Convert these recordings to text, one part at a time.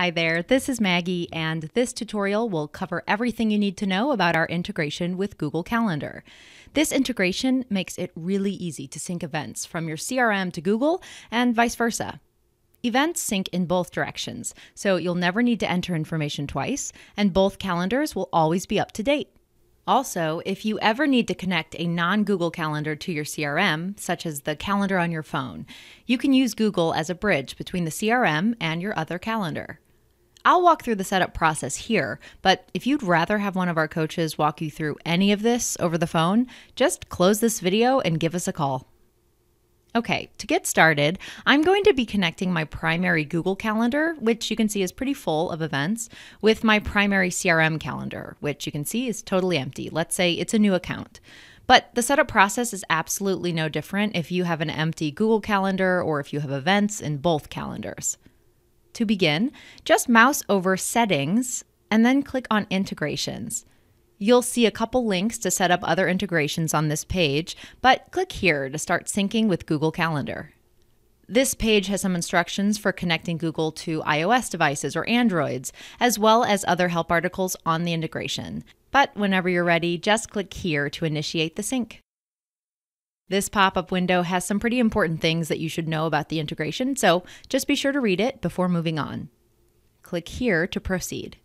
Hi there, this is Maggie, and this tutorial will cover everything you need to know about our integration with Google Calendar. This integration makes it really easy to sync events from your CRM to Google and vice versa. Events sync in both directions, so you'll never need to enter information twice, and both calendars will always be up to date. Also, if you ever need to connect a non-Google calendar to your CRM, such as the calendar on your phone, you can use Google as a bridge between the CRM and your other calendar. I'll walk through the setup process here, but if you'd rather have one of our coaches walk you through any of this over the phone, just close this video and give us a call. Okay, to get started, I'm going to be connecting my primary Google Calendar, which you can see is pretty full of events, with my primary CRM calendar, which you can see is totally empty. Let's say it's a new account. But the setup process is absolutely no different if you have an empty Google Calendar or if you have events in both calendars. To begin, just mouse over Settings and then click on Integrations. You'll see a couple links to set up other integrations on this page, but click here to start syncing with Google Calendar. This page has some instructions for connecting Google to iOS devices or Androids, as well as other help articles on the integration. But whenever you're ready, just click here to initiate the sync. This pop-up window has some pretty important things that you should know about the integration, so just be sure to read it before moving on. Click here to proceed.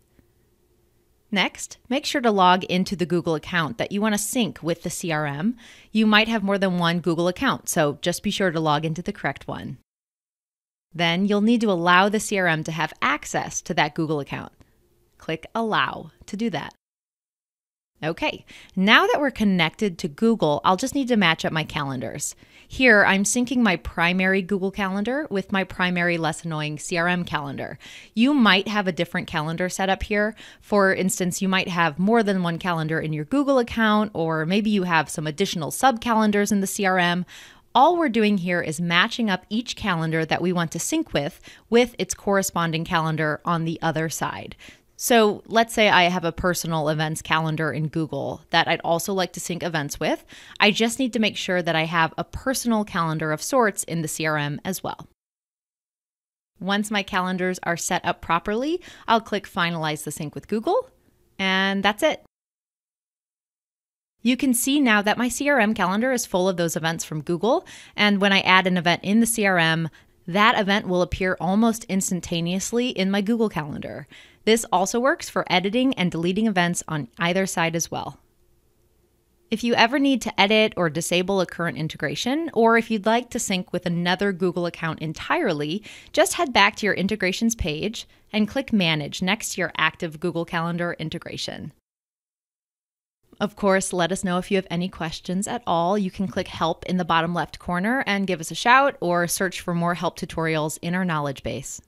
Next, make sure to log into the Google account that you want to sync with the CRM. You might have more than one Google account, so just be sure to log into the correct one. Then you'll need to allow the CRM to have access to that Google account. Click Allow to do that. Okay, now that we're connected to Google, I'll just need to match up my calendars. Here, I'm syncing my primary Google Calendar with my primary less annoying CRM calendar. You might have a different calendar set up here. For instance, you might have more than one calendar in your Google account, or maybe you have some additional sub-calendars in the CRM. All we're doing here is matching up each calendar that we want to sync with its corresponding calendar on the other side. So let's say I have a personal events calendar in Google that I'd also like to sync events with. I just need to make sure that I have a personal calendar of sorts in the CRM as well. Once my calendars are set up properly, I'll click Finalize the Sync with Google, and that's it. You can see now that my CRM calendar is full of those events from Google, and when I add an event in the CRM, that event will appear almost instantaneously in my Google Calendar. This also works for editing and deleting events on either side as well. If you ever need to edit or disable a current integration, or if you'd like to sync with another Google account entirely, just head back to your integrations page and click Manage next to your active Google Calendar integration. Of course, let us know if you have any questions at all. You can click Help in the bottom left corner and give us a shout, or search for more help tutorials in our knowledge base.